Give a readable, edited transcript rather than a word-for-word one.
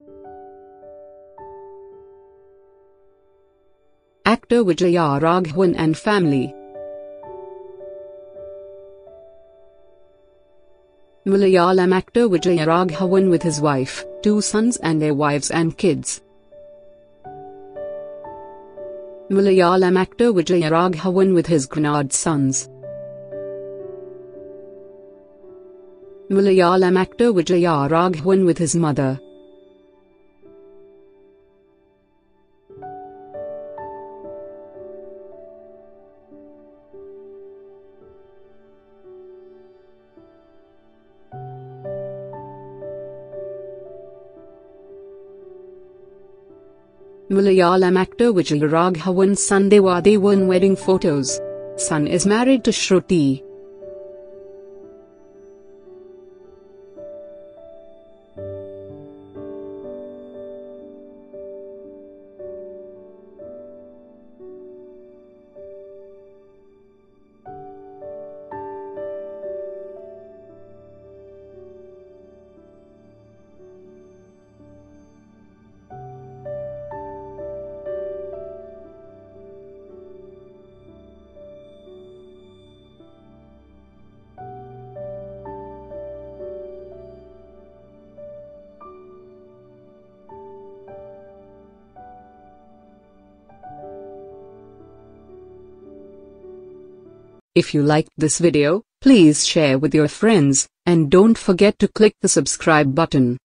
Actor Vijaya Raghavan and family. Malayalam actor Vijaya Raghavan with his wife, 2 sons and their wives and kids. Malayalam actor Vijaya Raghavan with his grnad sons. Malayalam actor Vijaya Raghavan with his mother. Malayalam actor Vijaya Raghavan's son Devadevan wedding photos. Son is married to Sruthy. If you liked this video, please share with your friends, and don't forget to click the subscribe button.